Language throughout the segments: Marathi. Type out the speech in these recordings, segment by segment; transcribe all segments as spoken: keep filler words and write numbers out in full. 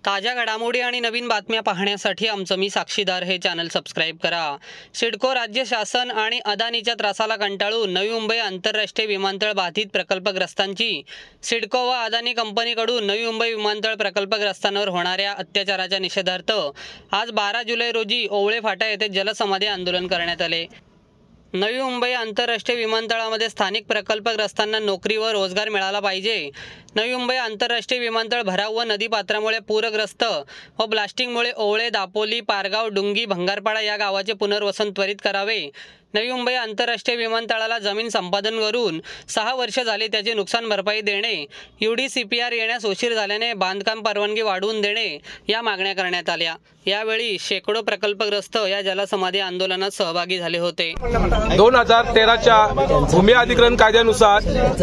ताज्या घडामोडी आणि नवीन बातम्या पाहण्यासाठी आमचं मी साक्षीदार हे चॅनल सबस्क्राइब करा। सिडको राज्य शासन आणि अदानीच्या त्रासाला कंटाळून नवी मुंबई आंतरराष्ट्रीय विमानतळ बाधित प्रकल्पग्रस्तांची सिडको व अदानी कंपनीकडून नवी मुंबई विमानतळ प्रकल्पग्रस्तांवर होणाऱ्या अत्याचाराच्या निषेधार्थ आज बारा जुलै रोजी ओवळे फाटा येथे जलसमाधी आंदोलन करण्यात आले। नवी मुंबई आंतरराष्ट्रीय विमानतळामध्ये स्थानिक प्रकल्पग्रस्तांना नोकरी व रोजगार मिळाला पाहिजे। नवी मुंबई आंतरराष्ट्रीय विमानतळ भराव व नदीपात्रामुळे पूरग्रस्त व ब्लास्टिंगमुळे ओवळे, दापोली, पारगाव, डुंगी, भंगारपाडा या गावाचे पुनर्वसन त्वरित करावे। नवी मुंबई आंतरराष्ट्रीय विमानतळाला जमीन संपादन करून सहा वर्ष झाली त्याची नुकसान भरपाई देणे, यूडीसीपीआर येण्यास उशीर झाल्याने बांधकाम परवानगी वाढवून देणे या मागण्या करण्यात आल्या। यावेळी शेकडो प्रकल्पग्रस्त या जलसमाधी आंदोलनात सहभागी झाले होते। दोन हजार तेराच्या भूमी अधिग्रहण कायद्यानुसार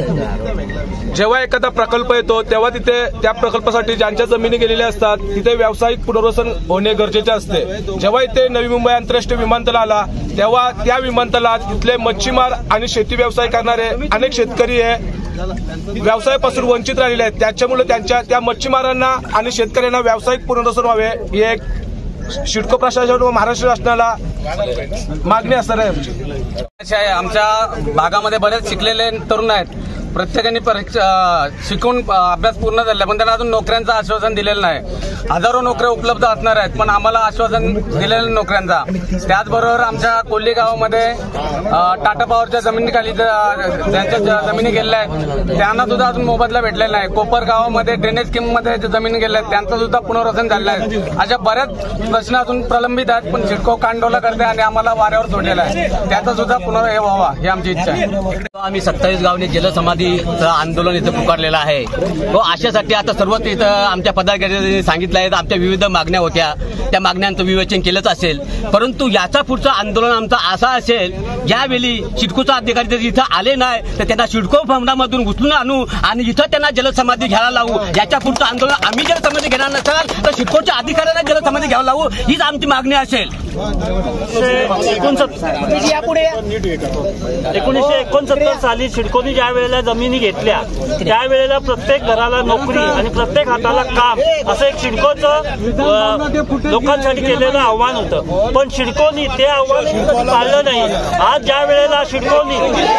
जेव्हा एखादा प्रकल्प येतो तेव्हा तिथे त्या प्रकल्पासाठी ज्यांच्या जमिनी गेलेल्या असतात तिथे व्यावसायिक पुनर्वसन होणे गरजेचे असते। जेव्हा इथे नवी मुंबई आंतरराष्ट्रीय विमानतळ आला तेव्हा त्या विमानतळात इथले मच्छीमार आणि शेती व्यवसाय करणारे अनेक शेतकरी हे व्यवसायापासून वंचित राहिलेले आहेत। त्याच्यामुळे त्यांच्या त्या मच्छीमारांना आणि शेतकऱ्यांना व्यावसायिक पुनर्वसन व्हावे ही एक सिडको प्रशासन व महाराष्ट्र शासनाला मागणी असणार आहे। आमच्या भागामध्ये बरेच शिकलेले तरुण आहेत, प्रत्येकाने परीक्षा शिकून अभ्यास पूर्ण झाला पण त्यांना अजून नोकऱ्यांचं आश्वासन दिलेलं नाही। हजारो नोकऱ्या उपलब्ध असणार आहेत पण आम्हाला आश्वासन दिलेलं नोकऱ्यांचा। त्याचबरोबर आमच्या कोल्ही गावामध्ये टाटा पॉवरच्या जमिनीखाली ज्यांच्या जमिनी गेलेल्या आहेत त्यांना सुद्धा अजून मोबदला भेटलेला नाही। कोपर गावामध्ये ड्रेनेज स्कीम मध्ये जमिनी गेल्या आहेत त्यांचं सुद्धा पुनर्वसन झालं आहे। अशा बऱ्याच प्रश्न अजून प्रलंबित आहेत पण सिडको कांडोला करते आणि आम्हाला वाऱ्यावर सोडलेला आहे, त्याचा सुद्धा पुनर् हे व्हावा ही आमची इच्छा आहे। आम्ही सत्तावीस गावने जलसमाधी आंदोलन इथं पुकारलेलं आहे। तो आशासाठी आता सर्वच इथं आमच्या पदाधिकाऱ्यांनी सांगितलं आहे आमच्या विविध मागण्या होत्या, त्या मागण्यांचं विवेचन केलंच असेल। परंतु याचा पुढचं आंदोलन आमचं असं असेल ज्यावेळी सिडकोचा अधिकारी जर इथं आले नाही तर त्यांना सिडको भवनामधून उचलून आणू आणि इथं त्यांना जलसमाधी घ्यायला लावू। याच्या पुढचं आंदोलन आम्ही जलसमाधी घेणार नसेल तर सिडकोच्या अधिकाऱ्यांना जलसमाधी घ्यायला लावू हीच आमची मागणी असेल। एकोणीसशे एकोणसत्तर साली सिडकोनी ज्या वेळेला जमिनी घेतल्या त्यावेळेला प्रत्येक घराला नोकरी आणि प्रत्येक हाताला काम असं एक सिडकोचं लोकांसाठी केलेलं आव्हान होतं, पण सिडकोनी ते आव्हान पाळलं नाही। आज ज्या वेळेला सिडकोनी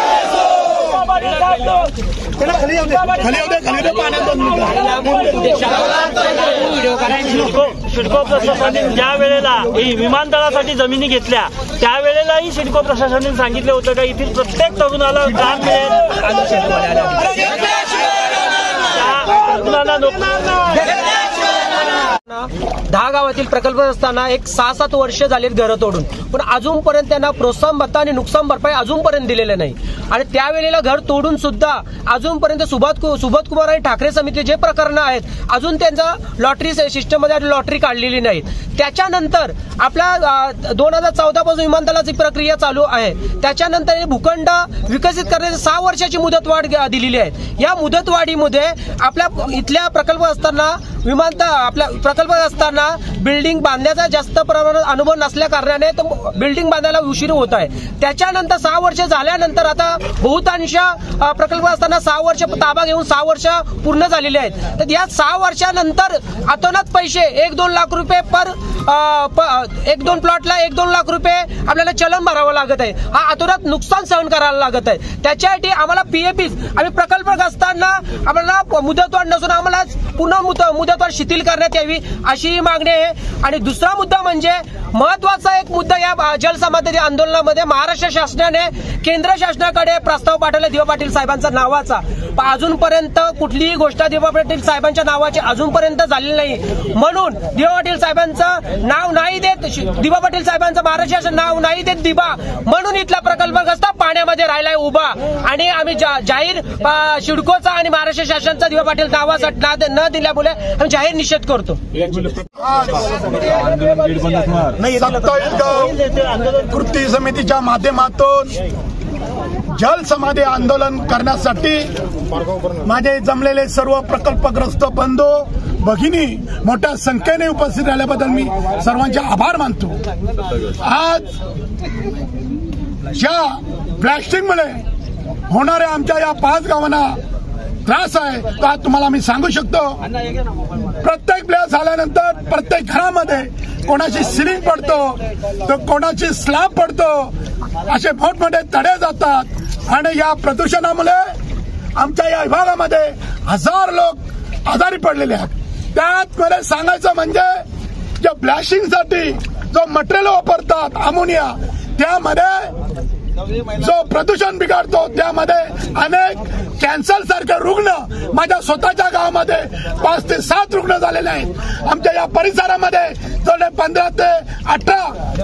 सिडको प्रशासनाने ज्या वेळेला विमानतळासाठी जमिनी घेतल्या त्यावेळेलाही सिडको प्रशासनाने सांगितलं होतं का इथे प्रत्येक तरुणाला काम मिळेल, तरुणाला नोकरी। दहा गावातील प्रकल्प असताना एक सहा सात वर्ष झालीत घरं तोडून, पण अजूनपर्यंत त्यांना प्रोत्साहन भत्ता आणि नुकसान भरपाई अजूनपर्यंत दिलेलं नाही। आणि त्यावेळेला घर तोडून सुद्धा अजूनपर्यंत सुबोध सुबोध कुमार आणि ठाकरे समिती जे प्रकरण आहेत अजून त्यांचा लॉटरी सिस्टममध्ये लॉटरी काढलेली नाही। त्याच्यानंतर आपल्या दोन हजार चौदा पासून विमानतळाची प्रक्रिया चालू आहे, त्याच्यानंतर भूखंड विकसित करण्याची सहा वर्षाची मुदतवाढ दिलेली आहे। या मुदतवाढीमध्ये आपल्या इथल्या प्रकल्प असताना विमानतळ आपल्या प्रकल्प असताना बिल्डिंग बांधण्याचा जास्त प्रमाणात अनुभव नसल्या कारणाने बिल्डिंग बांधायला उशीर होत आहे। त्याच्यानंतर सहा वर्ष झाल्यानंतर आता बहुतांश प्रकल्प असताना सहा वर्ष ताबा घेऊन सहा वर्ष पूर्ण झालेले आहेत। तर या सहा वर्षानंतर अतोनात पैसे एक दोन लाख रुपये पर एक दोन प्लॉटला एक दोन लाख रुपये आपल्याला चलन भरावं लागत आहे। हा अतोनात नुकसान सहन करायला लागत आहे। त्याच्यासाठी आम्हाला पीएपी आम्ही प्रकल्प असताना आम्हाला मुदतवाढ नसून आम्हाला पुन्हा मुदतवाढ शिथिल करण्यात यावी अशी मागणी आहे। आणि दुसरा मुद्दा म्हणजे महत्वाचा एक मुद्दा या जलसमाधी आंदोलनामध्ये महाराष्ट्र शासनाने केंद्र शासनाकडे प्रस्ताव पाठवला दिवा पाटील साहेबांचा नावाचा, अजूनपर्यंत कुठलीही गोष्ट दिवा पाटील साहेबांच्या नावाची अजूनपर्यंत झालेली नाही। म्हणून दिवा पाटील साहेबांचं नाव नाही देत, दिवा पाटील साहेबांचं महाराष्ट्र शासन नाव नाही देत दिवा, म्हणून इथला प्रकल्पग्रस्त पाण्यामध्ये राहिलाय उभा। आणि आम्ही जाहीर सिडकोचा आणि महाराष्ट्र शासनाचा दिवा पाटील नावासाठी न दिल्यामुळे आम्ही जाहीर निषेध करतो। सत्तावीस गाव कृती समितीच्या माध्यमातून जलसमाधी आंदोलन करण्यासाठी माझे जमलेले सर्व प्रकल्पग्रस्त बंधू भगिनी मोठ्या संख्येने उपस्थित राहिल्याबद्दल मी सर्वांचे आभार मानतो। आज ज्या ब्लास्टिंगमुळे होणाऱ्या आमच्या या पाच गावांना त्रास आहे तो आज तुम्हाला मी सांगू शकतो. प्रत्येक ब्लास्ट झाल्यानंतर प्रत्येक घरामध्ये कोणाची सिलिंग पडतो तर कोणाची स्लॅब पडतो, असे मोठमोठे तडे जातात आणि या प्रदूषणामुळे आमच्या या विभागामध्ये हजार लोक आजारी पडलेले आहेत. त्यात मला सांगायचं म्हणजे ज्या ब्लास्टिंगसाठी जो मटेरियल वापरतात अमोनिया, त्यामध्ये जो प्रदूषण बिघडतो त्यामध्ये अनेक कॅन्सर सारखे रुग्ण माझ्या स्वतःच्या गावामध्ये पाच ते सात रुग्ण झालेले आहेत. आमच्या या परिसरामध्ये जवळ पंधरा ते अठरा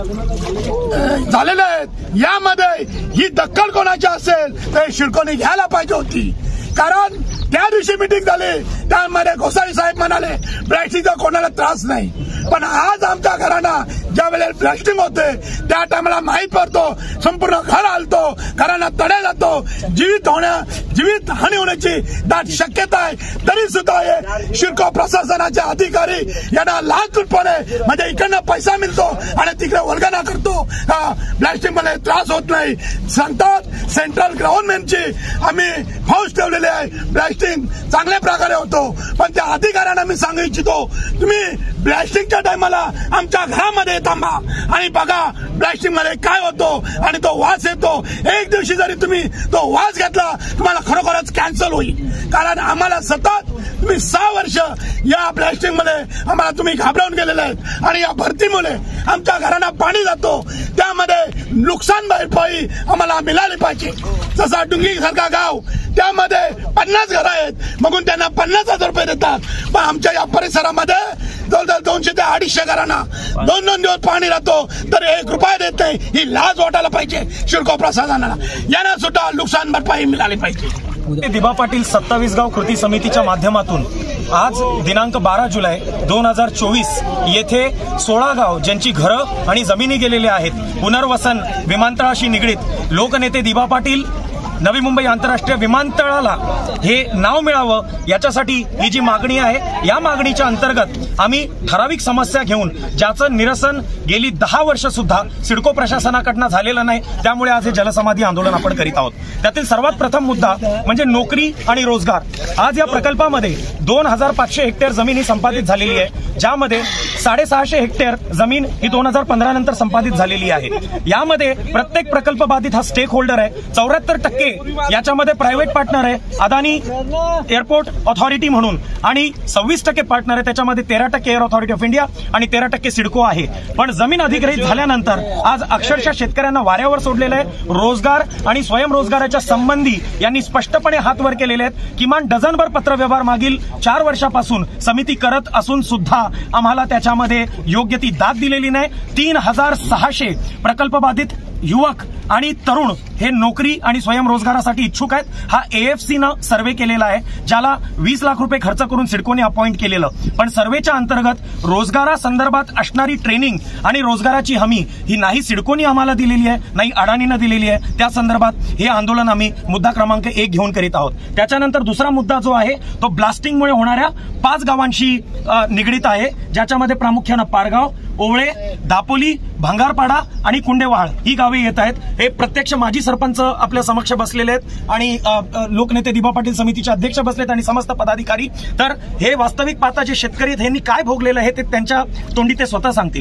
झालेले आहेत. यामध्ये ही दखल कोणाची असेल तर शिडकोने घ्यायला पाहिजे होती, कारण त्या दिवशी मिटिंग झाली त्यामध्ये गोसावी साहेब म्हणाले ब्लास्टिंगचा कोणाला त्रास नाही, पण आज आमच्या घरांना ज्या वेळेला ब्लास्टिंग होते त्या टायमाला माहीत पडतो संपूर्ण घर हलतो, घरांना तडे जातो, जीवित होण्या जीवित हानी होण्याची दाट शक्यता आहे. तरी सुद्धा हे शिडको प्रशासनाचे अधिकारी यांना लाचलुचपणे म्हणजे इकडनं पैसा मिळतो आणि तिकडे वर्गणा करतो, ब्लास्टिंग मध्ये त्रास होत नाही सांगतात. सेंट्रल गव्हर्नमेंटची आम्ही फौज ठेवलेली आहे, ब्लास्टिंग चांगल्या प्रकारे होतो. पण त्या अधिकाऱ्यांना मी सांगू इच्छितो, तुम्ही ब्लास्टिंगच्या टायमाला आमच्या घरामध्ये थांबा आणि बघा ब्लास्टिंग मध्ये काय होतो आणि तो वास येतो. एक दिवशी जरी तुम्ही तो वास घेतला तुम्हाला खरोखरच कॅन्सर होईल, कारण आम्हाला सतत तुम्ही सहा वर्ष या ब्लास्टिंग मध्ये आम्हाला तुम्ही घाबरवून गेलेले आहेत आणि या भरतीमुळे आमच्या घरांना पाणी जातो, त्यामध्ये नुकसान भरपाई आम्हाला मिळाली पाहिजे. जसा डुंगी सारखा गाव त्यामध्ये पन्नास घरं आहेत, मगून त्यांना पन्नास हजार रुपये देतात, पण आमच्या या परिसरामध्ये जवळजवळ दोनशे ते अडीचशे घरांना दोन दोन दिवस पाणी राहतो तर एक रुपया देत नाही. ही लाज वाटायला पाहिजे शिडको प्रशासनाला, यांना सुद्धा नुकसान भरपाई मिळाली पाहिजे. दिबा पाटील सत्तावीस गाव कृती समितीच्या माध्यमातून आज दिनांक बारा जुलै दोन हजार चोवीस येथे सोळा गाव ज्यांची घरं आणि जमिनी गेलेल्या आहेत, पुनर्वसन विमानतळाशी निगडीत लोकनेते दिबा पाटील नवी मुंबई आंतरराष्ट्रीय विमानतळाला हे नाव मिळावं याच्यासाठी ही जी मागणी आहे, या मागणीच्या अंतर्गत आम्ही ठराविक समस्या घेऊन ज्याचं निरसन गेली दहा वर्ष सुद्धा सिडको प्रशासनाकडनं झालेलं नाही, त्यामुळे आज हे जलसमाधी आंदोलन आपण करीत आहोत. त्यातील सर्वात प्रथम मुद्दा म्हणजे नोकरी आणि रोजगार. आज या प्रकल्पामध्ये दोन हजार पाचशे हेक्टर जमीन ही संपादित झालेली आहे, ज्यामध्ये साडेसहाशे हेक्टर जमीन ही दोन हजार पंधरा नंतर संपादित झालेली आहे. यामध्ये प्रत्येक प्रकल्प बाधित हा स्टेक होल्डर आहे. चौऱ्याहत्तर टक्के याच्यामध्ये प्रायव्हेट पार्टनर आहे अदानी एअरपोर्ट ऑथॉरिटी म्हणून, आणि सव्वीस टक्के पार्टनर आहे त्याच्यामध्ये तेरा टक्के एअर ऑथॉरिटी ऑफ इंडिया आणि तेरा टक्के सिडको आहे. पण जमीन अधिग्रहित झाल्यानंतर आज अक्षरशः शेतकऱ्यांना वाऱ्यावर सोडलेलं आहे. रोजगार आणि स्वयंरोजगाराच्या संबंधी यांनी स्पष्टपणे हात वर केलेले आहेत. किमान डझनभर पत्रव्यवहार मागील चार वर्षापासून समिती करत असून सुद्धा आम्हाला त्याच्यामध्ये योग्य ती दाद दिलेली नाही. तीन हजार सहाशे प्रकल्प बाधित युवक आणि तरुण हे नोकरी आणि स्वयंरोजगारासाठी इच्छुक आहेत. हा एएफसीनं सर्व्हे केलेला आहे, ज्याला वीस लाख रुपये खर्च करून सिडकोने अपॉइंट केलेलं. पण सर्व्हेच्या अंतर्गत रोजगारासंदर्भात असणारी ट्रेनिंग आणि रोजगाराची हमी ही नाही सिडकोने आम्हाला दिलेली आहे, नाही अडाणीनं दिलेली आहे. त्या संदर्भात हे आंदोलन आम्ही मुद्दा क्रमांक एक घेऊन करीत आहोत. त्याच्यानंतर दुसरा मुद्दा जो आहे तो ब्लास्टिंगमुळे होणाऱ्या पाच गावांशी निगडीत आहे, ज्याच्यामध्ये प्रामुख्यानं पारगाव, ओवळे, दापोली, भंगारपाडा आणि कुंडेवाळ ही गावे येत आहेत. हे प्रत्यक्ष माजी सरपंच आपल्या समक्ष बसलेले आहेत आणि लोकनेते दिबा पाटील समितीचे अध्यक्ष बसलेत आणि समस्त पदाधिकारी. तर हे वास्तविक पाहता जे शेतकरी आहेत यांनी काय भोगलेलं आहे ते त्यांच्या तोंडी ते स्वतः सांगतील.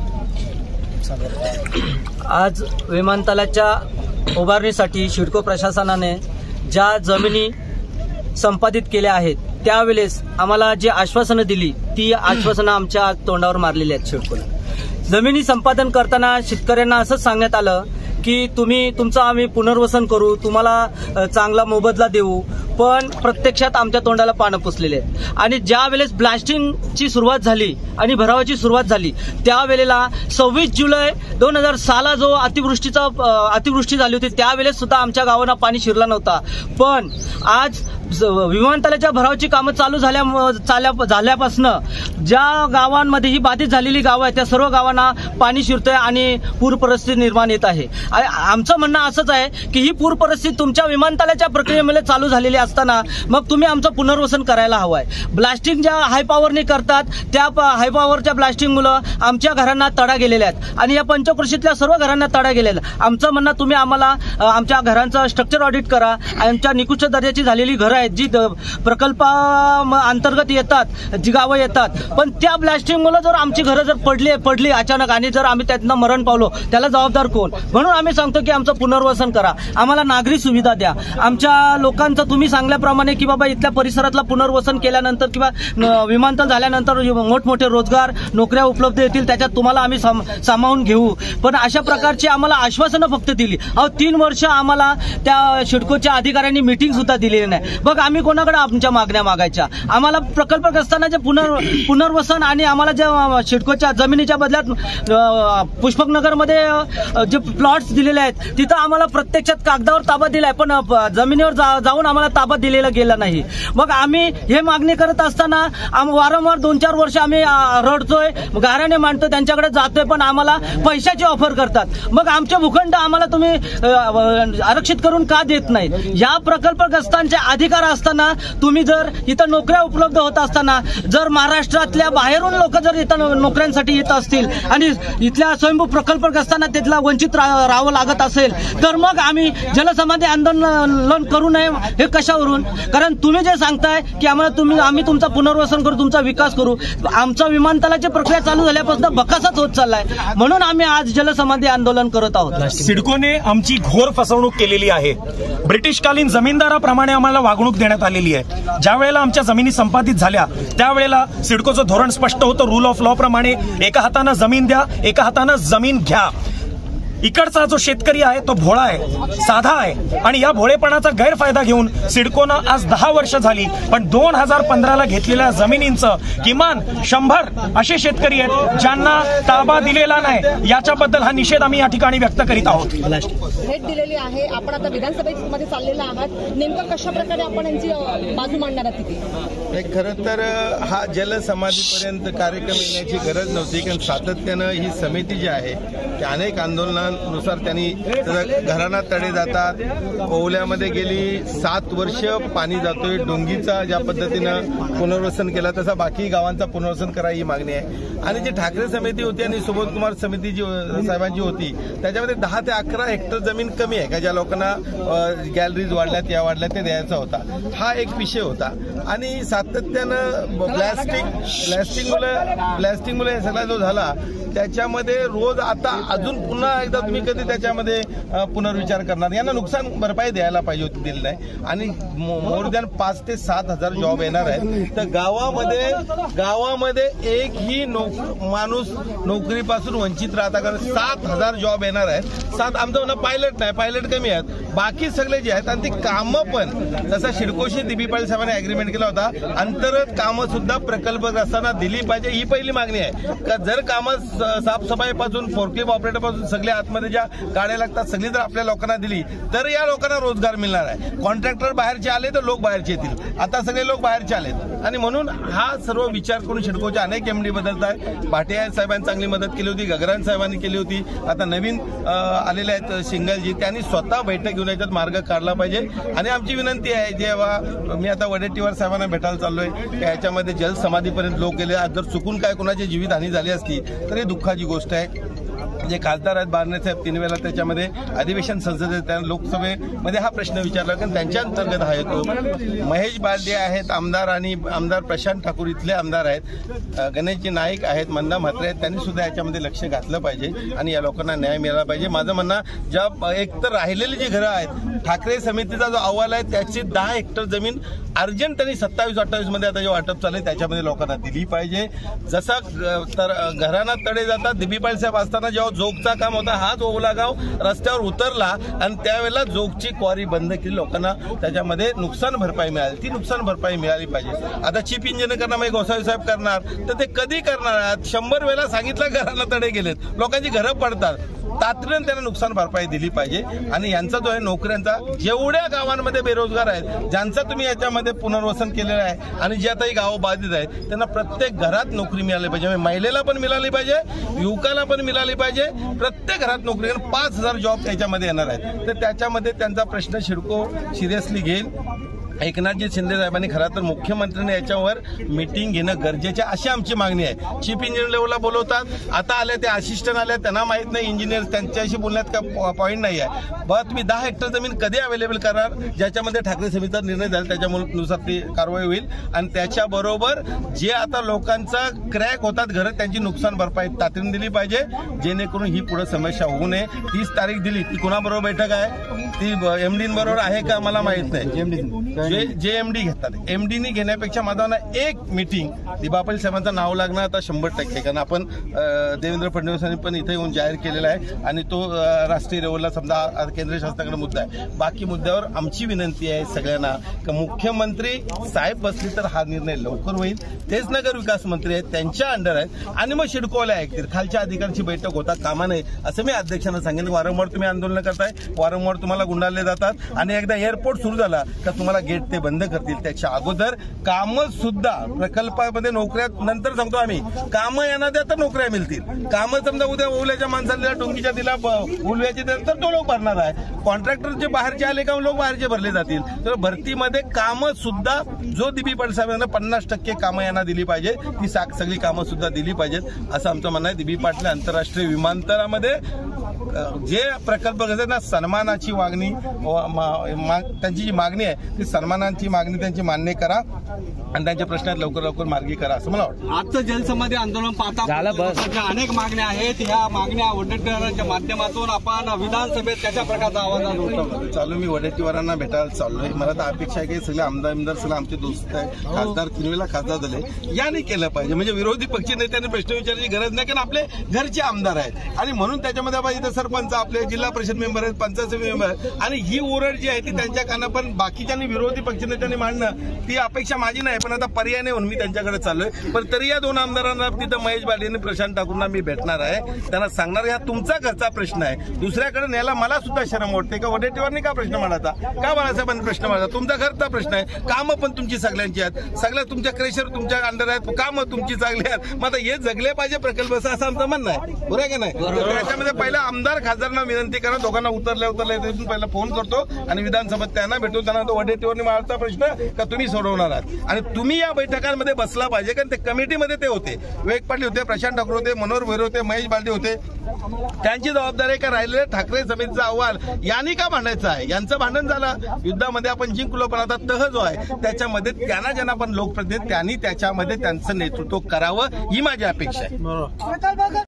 आज विमानतळाच्या उभारणीसाठी सिडको प्रशासनाने ज्या जमिनी संपादित केल्या आहेत त्यावेळेस आम्हाला जी आश्वासनं दिली ती आश्वासनं आमच्या तोंडावर मारलेली आहेत. सिडकोला जमिनी संपादन करताना शेतकऱ्यांना असंच सांगण्यात आलं की तुम्ही तुमचं आम्ही पुनर्वसन करू, तुम्हाला चांगला मोबदला देऊ, पण प्रत्यक्षात आमच्या तोंडाला पानं पुसलेले आहेत. आणि ज्या वेळेस ब्लास्टिंगची सुरुवात झाली आणि भरावाची सुरुवात झाली त्यावेळेला सव्वीस जुलै दोन हजार सहाला जो अतिवृष्टीचा अतिवृष्टी झाली होती त्यावेळेस सुद्धा आमच्या गावांना पाणी शिरला नव्हता. पण आज विमानतळाच्या भरावाची कामं चालू झाल्या झाल्यापासून ज्या गावांमध्ये ही बाधित झालेली गावं आहेत त्या सर्व गावांना पाणी शिरतंय आणि पूर परिस्थिती निर्माण येत आहे. आमचं म्हणणं असंच आहे की ही पूर परिस्थिती तुमच्या विमानतळाच्या प्रक्रियेमध्ये चालू झालेली असताना मग तुम्ही आमचं पुनर्वसन करायला हवं आहे. ब्लास्टिंग ज्या हाय पॉवरने करतात त्या हाय पॉवरच्या ब्लास्टिंगमुळे आमच्या घरांना तडा गेलेल्या आहेत आणि या पंचकृषीतल्या सर्व घरांना तडा गेलेला. आमचं म्हणणं तुम्ही आम्हाला आमच्या घरांचं स्ट्रक्चर ऑडिट करा. आमच्या निकृष्ट दर्जाची झालेली घरं आहेत, जी प्रकल्पा अंतर्गत येतात, जी गावं येतात, पण त्या ब्लास्टिंगमुळे जर आमची घरं जर पडली पडली अचानक आणि जर आम्ही त्यातनं मरण पावलो, त्याला जबाबदार कोण? म्हणून आम्ही सांगतो की आमचं पुनर्वसन करा, आम्हाला नागरी सुविधा द्या. आमच्या लोकांचं तुम्ही सांगल्याप्रमाणे की बाबा इथल्या परिसरातलं पुनर्वसन केल्यानंतर किंवा विमानतळ झाल्यानंतर मोठमोठे रोजगार नोकऱ्या उपलब्ध येतील, त्याच्यात तुम्हाला आम्ही सामावून घेऊ. पण अशा प्रकारची आम्हाला आश्वासनं फक्त दिली. अहो तीन वर्ष आम्हाला त्या सिडकोच्या अधिकाऱ्यांनी मिटिंग सुद्धा दिलेली नाही. बघ आम्ही कोणाकडे आमच्या मागण्या मागायच्या? आम्हाला प्रकल्पग्रस्तांना जे पुनर् पुनर्वसन आणि आम्हाला ज्या सिडकोच्या जमिनीच्या बदल्यात पुष्पकनगरमध्ये जे प्लॉट्स दिलेले आहेत तिथं आम्हाला प्रत्यक्षात कागदावर ताबा दिलाय, पण जमिनीवर जाऊन आम्हाला ताबा दिलेला गेला नाही. मग आम्ही हे मागणी करत असताना वारंवार दोन चार वर्ष आम्ही रडतोय, गाऱ्याने मांडतोय, त्यांच्याकडे जातोय, पण आम्हाला पैशाची ऑफर करतात. मग आमचे भूखंड आम्हाला तुम्ही आरक्षित करून का देत नाही? या प्रकल्पग्रस्तांचे अधिकार असताना तुम्ही जर इथं नोकऱ्या उपलब्ध होत असताना जर महाराष्ट्रातल्या बाहेरून लोक जर इथं नोकऱ्यांसाठी येत असतील आणि इथल्या स्वयंभू प्रकल्पग्रस्तांना तिथला वंचित राहावं लागत असेल तर मग आम्ही जलसमाधी आंदोलन करू नये. हे कशावरून? कारण तुम्ही जे सांगताय की आम्हाला तुम्ही आम्ही तुमचा पुनर्वसन करू, तुमचा विकास करू, आमचा विमानतळाची प्रक्रिया चालू झाल्यापासून बकासच होत चाललाय. म्हणून आम्ही आज जलसमाधी आंदोलन करत आहोत. सिडकोने आमची घोर फसवणूक केलेली आहे. ब्रिटिशकालीन जमीनदाराप्रमाणे आम्हाला वागणूक देण्यात आलेली आहे. ज्या वेळेला आमच्या जमिनी संपादित झाल्या त्यावेळेला सिडकोचं धोरण स्पष्ट होतं, रूल ऑफ लॉ प्रमाणे एका हातानं जमीन द्या, एका हातानं जमीन घ्या. इकडचा जो शेतकरी आहे तो भोळा आहे, साधा आहे, आणि या भोळेपणाचा गैरफायदा घेऊन सिडकोनं आज दहा वर्ष झाली पण दोन हजार पंधराला घेतलेल्या जमिनींचं किमान शंभर असे शेतकरी आहेत ज्यांना ताबा दिलेला नाही. याच्याबद्दल हा निषेध आम्ही या ठिकाणी व्यक्त करीत आहोत. भेट दिलेली आहे, आपण आता विधानसभेमध्ये चाललेला आहात, नेमकं कशा प्रकारे आपण यांची बाजू मांडणार आहात तिथे? खरं तर हा जलसमाधीपर्यंत कार्यक्रम येण्याची गरज नव्हती, कारण सातत्यानं ही समिती जी आहे ती अनेक आंदोलनानुसार त्यांनी घरांना तडे जातात. ओवल्यामध्ये गेली सात वर्ष पाणी जातोय. डोंगीचा ज्या पद्धतीनं पुनर्वसन केला तसा बाकी गावांचा पुनर्वसन करा ही मागणी आहे. आणि जी ठाकरे समिती होती आणि सुबोध कुमार समिती जी साहेबांची होती त्याच्यामध्ये दहा ते अकरा हेक्टर जमीन कमी आहे का ज्या लोकांना गॅलरीज वाढल्यात या वाढल्यात ते द्यायचा होता. हा एक विषय होता. आणि सातत्यानं ब्लास्टिंग ब्लास्टिंगमुळे ब्लास्टिंगमुळे हे सगळा जो झाला त्याच्यामध्ये रोज आता अजून पुन्हा एकदा तुम्ही कधी त्याच्यामध्ये पुनर्विचार करणार? यांना नुकसान भरपाई द्यायला पाहिजे होती, दिली नाही. आणि मोर दॅन पाच ते सात हजार जॉब येणार आहेत. तर गावामध्ये गावामध्ये एकही माणूस नोकरीपासून वंचित राहता, कारण सात हजार जॉब येणार आहेत. सात आमचं म्हणणं पायलट नाही, पायलट कमी आहेत, बाकी सगळे जे आहेत. आणि ती कामं पण जसं सिडकोशी दिबी पाटील साहेबांनी अग्रीमेंट केला होता, अंतर्गत कामं सुद्धा प्रकल्पग्रस्तांना दिली पाहिजे ही पहिली मागणी आहे. का जर कामं साफसफाईपासून फोर्कलिफ्ट ऑपरेटरपासून सगळे आतमध्ये ज्या गाड्या लागतात सगळी जर आपल्या लोकांना दिली तर या लोकांना रोजगार मिळणार आहे. कॉन्ट्रॅक्टर बाहेरचे आले तर लोक बाहेरचे येतील. आता सगळे लोक बाहेरचे आलेत आणि म्हणून हा सर्व विचार करून सिडकोच्या अनेक एमडी बदलत आहे. भाटिया साहेबांनी चांगली मदत केली होती, गगरान साहेबांनी केली होती. आता नवीन आलेले आहेत सिंगलजी, त्यांनी स्वतः बैठक घेऊन याच्यात मार्ग काढला पाहिजे. आणि आमची विनंती आहे, जेव्हा मी आता वडेट्टीवार साहेबांना भेटायला चाललोय याच्यामध्ये जलसमाधीपर्यंत लोक गेले, आज जर चुकून काय कोणाची जीवितहानी झाली असती तर ही दुःखाची गोष्ट आहे. जे खासदार आहेत बारणे साहेब तीन वेळा त्याच्यामध्ये अधिवेशन संसदेत त्या लोकसभेमध्ये हा प्रश्न विचारला, कारण त्यांच्या अंतर्गत हा येतो. महेश बालदे आहेत आमदार आणि आमदार प्रशांत ठाकूर इथले आमदार आहेत, गणेशजी नाईक आहेत, मंदा म्हात्रे आहेत, त्यांनी सुद्धा याच्यामध्ये लक्ष घातलं पाहिजे आणि या लोकांना न्याय मिळाला पाहिजे. माझं म्हणणं, ज्या एकतर राहिलेली जी घरं आहेत ठाकरे समितीचा जो अहवाल आहे त्याची दहा हेक्टर जमीन अर्जंट त्यांनी सत्तावीस अठ्ठावीस मध्ये आता जे वाटप चालू आहे त्याच्यामध्ये लोकांना दिली पाहिजे. जसा तर घरांना तडे जातात, दिबी पाटील साहेब असताना जेव्हा जोगचा काम होता हाच ओवला गाव रस्त्यावर उतरला आणि त्यावेळेला जोगची क्वारी बंद केली, लोकांना त्याच्यामध्ये नुकसान भरपाई मिळाली. ती नुकसान भरपाई मिळाली पाहिजे. आता चीफ इंजिनियर करणार म्हणजे गोसावी साहेब करणार तर ते कधी करणार? शंभर वेळा सांगितलं घरांना तडे गेलेत, लोकांची घरं पडतात, तातडीनं त्यांना नुकसान भरपाई दिली पाहिजे. आणि यांचा जो आहे नोकऱ्यांचा, जेवढ्या गावांमध्ये बेरोजगार आहेत ज्यांचं तुम्ही याच्यामध्ये पुनर्वसन केलेलं आहे आणि जे आता ही गावं बाधित आहेत त्यांना प्रत्येक घरात नोकरी मिळाली पाहिजे. महिलेला पण मिळाली पाहिजे, युवकाला पण मिळाली पाहिजे, प्रत्येक घरात नोकरी. पाच हजार जॉब त्याच्यामध्ये येणार आहेत. तर त्याच्यामध्ये त्यांचा प्रश्न सिडको सिरियसली घेईल. एकनाथजी शिंदे साहेबांनी खरं तर मुख्यमंत्र्यांनी याच्यावर मीटिंग घेणं गरजेचं अशी आमची मागणी आहे. चीफ इंजिनियर लेवलला बोलवतात, आता आले ते असिस्टंट आले, त्यांना माहित नाही इंजिनियर, त्यांच्याशी बोलण्यात का पॉईंट नाही आहे. बा तुम्ही दहा हेक्टर जमीन कधी अवेलेबल करणार ज्याच्यामध्ये ठाकरे समितीचा निर्णय झाला त्याच्यानुसार ती कारवाई होईल. आणि त्याच्याबरोबर जे आता लोकांचा क्रॅक होतात घरं त्यांची नुकसान भरपाई तातडीने दिली पाहिजे, जेणेकरून ही पुढे समस्या होऊ नये. तीस तारीख दिली ती कोणाबरोबर बैठक आहे, ती एमडी बरोबर आहे का मला माहित नाही. जे जे एमडी घेतात एमडीनी घेण्यापेक्षा माझा ना एक मीटिंग दिबा पाटील साहेबांचं नाव लागणार आता शंभर टक्के, कारण आपण देवेंद्र फडणवीसांनी पण इथे येऊन जाहीर केलेला आहे आणि तो राष्ट्रीय लेवलला समजा केंद्र शासनाकडे मुद्दा आहे. बाकी मुद्द्यावर आमची विनंती आहे सगळ्यांना की मुख्यमंत्री साहेब बसली तर हा निर्णय लवकर होईल. तेच नगर विकास मंत्री आहेत, त्यांच्या अंडर आहेत आणि मग शिडकोला ऐकतील. खालच्या अधिकाऱ्यांची बैठक होता कामा नये असं मी अध्यक्षांना सांगेन. वारंवार तुम्ही आंदोलन करताय, वारंवार तुम्हाला गुंडाळले जातात आणि एकदा एअरपोर्ट सुरू झाला का तुम्हाला गेट ते बंद करतील. त्याच्या अगोदर कामं सुद्धा प्रकल्पामध्ये नोकऱ्या नंतर सांगतो आम्ही, कामं येणार द्या तर नोकऱ्या मिळतील. कामं समजा उद्या ओवल्याच्या माणसाला डोंगीच्या दिला उलव्याची तर तो लोक भरणार आहे. कॉन्ट्रॅक्टरचे बाहेरचे आले का लोक बाहेरचे भरले जातील. तर भरतीमध्ये कामं सुद्धा जो दिबी पाटील साहेबांना पन्नास टक्के कामं यांना दिली पाहिजे ती सगळी कामं सुद्धा दिली पाहिजेत असं आमचं म्हणणं आहे. दिबी पाटील आंतरराष्ट्रीय विमानतळामध्ये जे प्रकल्प ना सन्मानाची मागणी त्यांची जी मागणी आहे ती सन्मानाची मागणी त्यांची मान्य करा आणि त्यांच्या प्रश्नात लवकर लवकर मार्गी करा असं मला वाटतं. आजचं जलसमाधी आंदोलन पाहता अनेक मागण्या आहेत, ह्या मागण्या वडेट्टीवारांच्या माध्यमातून आपण विधानसभेत कशा प्रकारचा आवाज उठवतो. चालू मी वडेट्टीवारांना भेटायला चाललोय. मला तर अपेक्षा आहे की सगळे आमदार आमदार सगळे आमचे दोस्त आहेत, खासदार तीन वेळेला खासदार झाले, याने केलं पाहिजे. म्हणजे विरोधी पक्ष नेत्यांनी प्रश्न विचारायची गरज नाही, कारण आपले घरचे आमदार आहेत आणि म्हणून त्याच्यामध्ये आपण इथं सरपंच आपले जिल्हा परिषद मेंबर आहेत, पंचायत समिती मेंबर आहेत आणि ही ओरड जी आहे ती त्यांच्या काना पण बाकीच्यांनी विरोधी पक्षनेत्यांनी मांडणं ती अपेक्षा माझी नाही. पण आता पर्याय नाही म्हणून मी त्यांच्याकडे चाललोय. पण तरी या दोन आमदारांना तिथं महेश बालदी आणि प्रशांत ठाकूरना मी भेटणार आहे, त्यांना सांगणार हा तुमचा घरचा प्रश्न आहे, दुसऱ्याकडे न्यायला मला सुद्धा शरम वाटते का वडेट्टीवारनी का प्रश्न मांडायचा, का बाळासाहेबांनी प्रश्न मांडायचा. तुमचा घरचा प्रश्न आहे, कामं पण तुमची सगळ्यांची आहेत, सगळ्या तुमच्या क्रेशर तुमच्या अंडर आहेत, कामं तुमची चांगली आहेत. मग आता हे जगले पाहिजे प्रकल्प असं आमचं म्हणणं आहे. बरोबर आहे का नाही. त्याच्यामध्ये पहिला आमदार खासदारांना विनंती करा, दोघांना उतरल्या उतरल्या तिथून पहिला फोन करतो आणि विधानसभेत त्यांना भेटून त्यांना तो वडेट्टीवारनी मारता प्रश्न का तुम्ही सोडवणार आहात आणि तुम्ही या बैठकांमध्ये बसला पाहिजे. कारण ते कमिटीमध्ये ते होते, विवेक पाटील होते, प्रशांत ठाकूर होते, मनोहर भैरव होते, महेश बालदी होते. त्यांची जबाबदारी का राहिलेले ठाकरे समितीचा अहवाल यांनी का भांडायचा आहे. यांचं भांडण झालं युद्धामध्ये आपण जिंकलो, पण आता तह जो आहे त्याच्यामध्ये त्यांना ज्यांना पण लोकप्रतिनिधी त्यांनी त्याच्यामध्ये त्यांचं नेतृत्व करावं ही माझी अपेक्षा आहे.